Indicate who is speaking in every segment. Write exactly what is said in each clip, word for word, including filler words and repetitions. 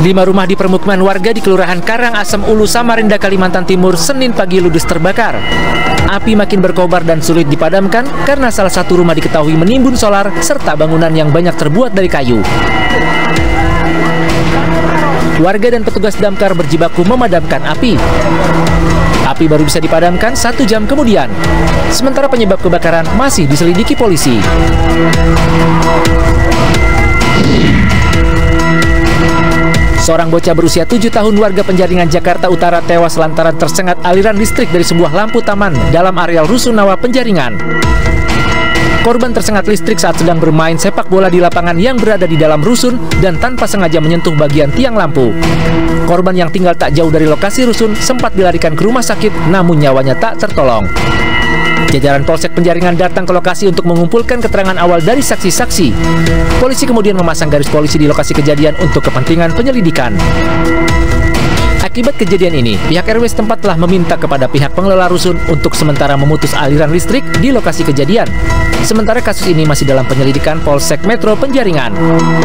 Speaker 1: Lima rumah di permukiman warga di Kelurahan Karangasem Ulu, Samarinda, Kalimantan Timur, Senin pagi ludes terbakar. Api makin berkobar dan sulit dipadamkan karena salah satu rumah diketahui menimbun solar serta bangunan yang banyak terbuat dari kayu. Warga dan petugas damkar berjibaku memadamkan api. Api baru bisa dipadamkan satu jam kemudian. Sementara penyebab kebakaran masih diselidiki polisi. Seorang bocah berusia tujuh tahun warga Penjaringan, Jakarta Utara tewas lantaran tersengat aliran listrik dari sebuah lampu taman dalam areal Rusunawa, Penjaringan. Korban tersengat listrik saat sedang bermain sepak bola di lapangan yang berada di dalam rusun dan tanpa sengaja menyentuh bagian tiang lampu. Korban yang tinggal tak jauh dari lokasi rusun sempat dilarikan ke rumah sakit, namun nyawanya tak tertolong. Jajaran Polsek Penjaringan datang ke lokasi untuk mengumpulkan keterangan awal dari saksi-saksi. Polisi kemudian memasang garis polisi di lokasi kejadian untuk kepentingan penyelidikan. Akibat kejadian ini, pihak R W setempat telah meminta kepada pihak pengelola rusun untuk sementara memutus aliran listrik di lokasi kejadian. Sementara kasus ini masih dalam penyelidikan Polsek Metro Penjaringan.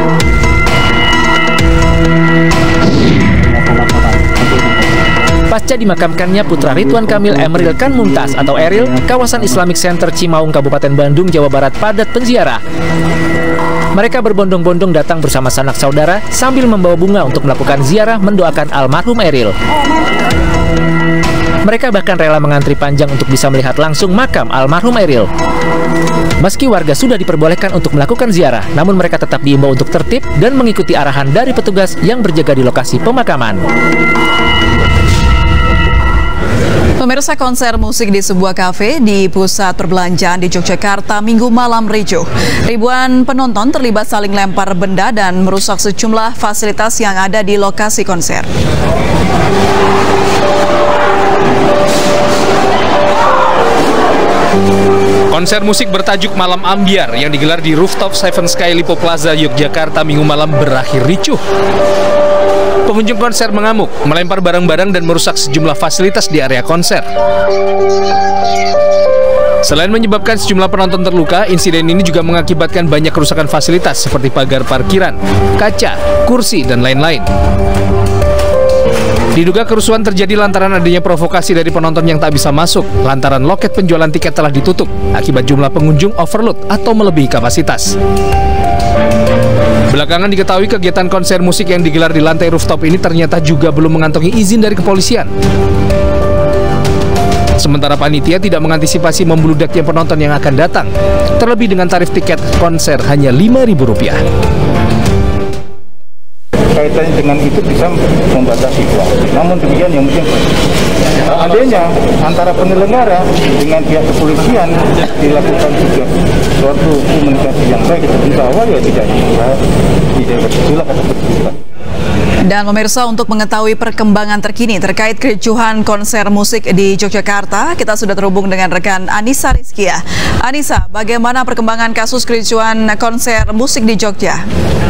Speaker 1: Pasca dimakamkannya putra Ridwan Kamil Emeril Kan Mumtaz atau Eril, kawasan Islamic Center Cimaung, Kabupaten Bandung, Jawa Barat padat penziarah. Mereka berbondong-bondong datang bersama sanak saudara sambil membawa bunga untuk melakukan ziarah mendoakan almarhum Eril. Mereka bahkan rela mengantri panjang untuk bisa melihat langsung makam almarhum Eril. Meski warga sudah diperbolehkan untuk melakukan ziarah, namun mereka tetap diimbau untuk tertib dan mengikuti arahan dari petugas yang berjaga di lokasi pemakaman.
Speaker 2: Pemirsa, konser musik di sebuah kafe di pusat perbelanjaan di Yogyakarta Minggu malam ricuh. Ribuan penonton terlibat saling lempar benda dan merusak sejumlah fasilitas yang ada di lokasi konser.
Speaker 3: Konser musik bertajuk Malam Ambiar yang digelar di rooftop Seven Sky Lipo Plaza, Yogyakarta Minggu malam berakhir ricuh. Pengunjung konser mengamuk, melempar barang-barang dan merusak sejumlah fasilitas di area konser. Selain menyebabkan sejumlah penonton terluka, insiden ini juga mengakibatkan banyak kerusakan fasilitas seperti pagar parkiran, kaca, kursi, dan lain-lain. Diduga kerusuhan terjadi lantaran adanya provokasi dari penonton yang tak bisa masuk, lantaran loket penjualan tiket telah ditutup akibat jumlah pengunjung overload atau melebihi kapasitas. Belakangan diketahui kegiatan konser musik yang digelar di lantai rooftop ini ternyata juga belum mengantongi izin dari kepolisian. Sementara panitia tidak mengantisipasi membludaknya penonton yang akan datang, terlebih dengan tarif tiket konser hanya lima ribu rupiah.
Speaker 4: Kaitannya dengan itu bisa membatasi uang. Namun demikian yang mungkin adanya antara penyelenggara dengan pihak kepolisian dilakukan juga suatu komunikasi yang baik itu bahwa ya tidak tidak bergejolak atau bergejolak.
Speaker 2: Dan pemirsa, untuk mengetahui perkembangan terkini terkait kericuhan konser musik di Yogyakarta, kita sudah terhubung dengan rekan Anissa Rizkia. Anissa, bagaimana perkembangan kasus kericuhan konser musik di Jogja?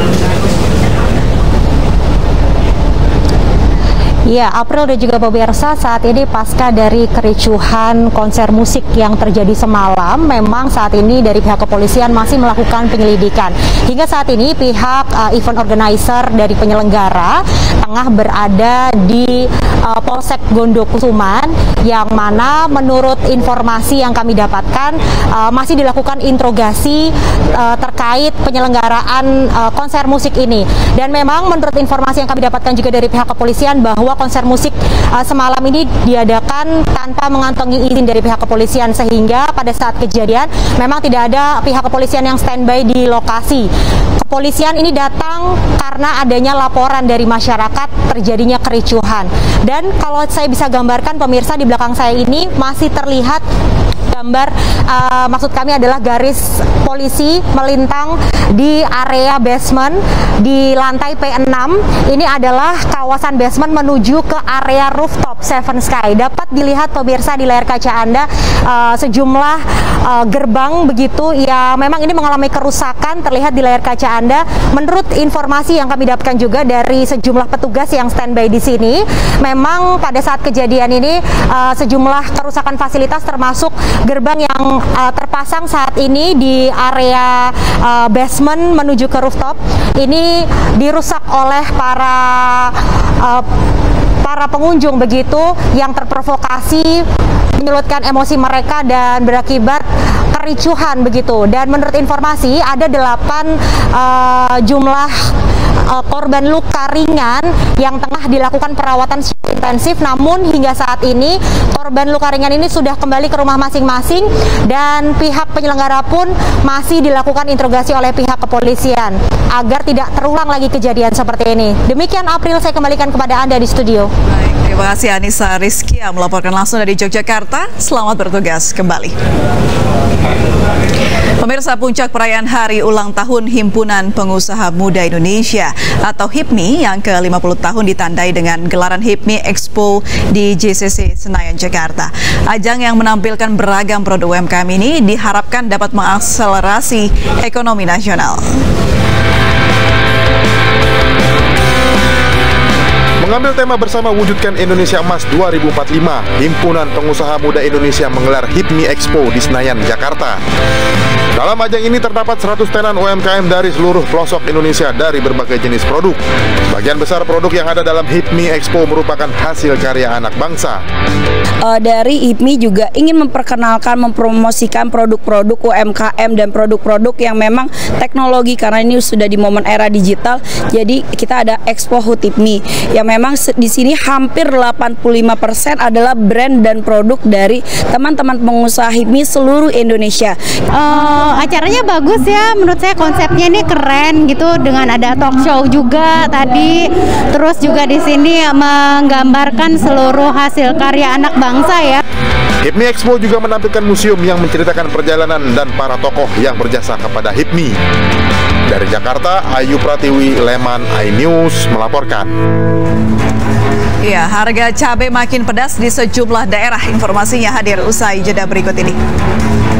Speaker 5: Ya, April dan juga pemirsa, saat ini pasca dari kericuhan konser musik yang terjadi semalam, memang saat ini dari pihak kepolisian masih melakukan penyelidikan. Hingga saat ini pihak uh, event organizer dari penyelenggara tengah berada di uh, Polsek Gondokusuman, yang mana menurut informasi yang kami dapatkan uh, masih dilakukan interogasi uh, terkait penyelenggaraan uh, konser musik ini. Dan memang menurut informasi yang kami dapatkan juga dari pihak kepolisian bahwa konser musik uh, semalam ini diadakan tanpa mengantongi izin dari pihak kepolisian, sehingga pada saat kejadian memang tidak ada pihak kepolisian yang standby di lokasi. Kepolisian ini datang karena adanya laporan dari masyarakat terjadinya kericuhan. Dan kalau saya bisa gambarkan pemirsa, di belakang saya ini masih terlihat gambar, uh, maksud kami adalah garis polisi melintang di area basement di lantai P enam. Ini adalah kawasan basement menuju ke area rooftop Seven Sky. Dapat dilihat pemirsa di layar kaca Anda uh, sejumlah uh, gerbang begitu ya, memang ini mengalami kerusakan terlihat di layar kaca Anda. Menurut informasi yang kami dapatkan juga dari sejumlah petugas yang standby di sini, memang pada saat kejadian ini uh, sejumlah kerusakan fasilitas termasuk gerbang yang uh, terpasang saat ini di area uh, basement menuju ke rooftop ini dirusak oleh para uh, para pengunjung begitu yang terprovokasi menyulutkan emosi mereka dan berakibat kericuhan begitu. Dan menurut informasi ada delapan uh, jumlah uh, korban luka ringan yang tengah dilakukan perawatan intensif, namun hingga saat ini korban luka ringan ini sudah kembali ke rumah masing-masing dan pihak penyelenggara pun masih dilakukan interogasi oleh pihak kepolisian agar tidak terulang lagi kejadian seperti ini. Demikian April, saya kembalikan kepada Anda di studio.
Speaker 2: Baik, terima kasih Anissa Rizkia melaporkan langsung dari Yogyakarta. Selamat bertugas kembali. Pemirsa, puncak perayaan Hari Ulang Tahun Himpunan Pengusaha Muda Indonesia atau HIPMI yang ke lima puluh tahun ditandai dengan gelaran HIPMI Expo di J C C Senayan, Jakarta. Ajang yang menampilkan beragam produk U M K M ini diharapkan dapat mengakselerasi ekonomi nasional.
Speaker 6: Mengambil tema bersama wujudkan Indonesia Emas dua ribu empat puluh lima, Himpunan Pengusaha Muda Indonesia menggelar HIPMI Expo di Senayan, Jakarta. Dalam ajang ini terdapat seratus tenan U M K M dari seluruh pelosok Indonesia dari berbagai jenis produk. Sebagian besar produk yang ada dalam HIPMI Expo merupakan hasil karya anak bangsa.
Speaker 7: Uh, dari HIPMI juga ingin memperkenalkan, mempromosikan produk-produk U M K M dan produk-produk yang memang teknologi, karena ini sudah di momen era digital. Jadi kita ada Expo H U T HIPMI yang memang di sini hampir delapan puluh lima persen adalah brand dan produk dari teman-teman pengusaha HIPMI seluruh Indonesia.
Speaker 8: Uh, acaranya bagus ya, menurut saya konsepnya ini keren gitu, dengan ada talk show juga tadi, terus juga di sini menggambarkan seluruh hasil karya anak bangsa ya.
Speaker 6: HIPMI Expo juga menampilkan museum yang menceritakan perjalanan dan para tokoh yang berjasa kepada HIPMI. Dari Jakarta, Ayu Pratiwi, Leman, iNews melaporkan.
Speaker 2: Ya, harga cabai makin pedas di sejumlah daerah. Informasinya hadir usai jeda berikut ini.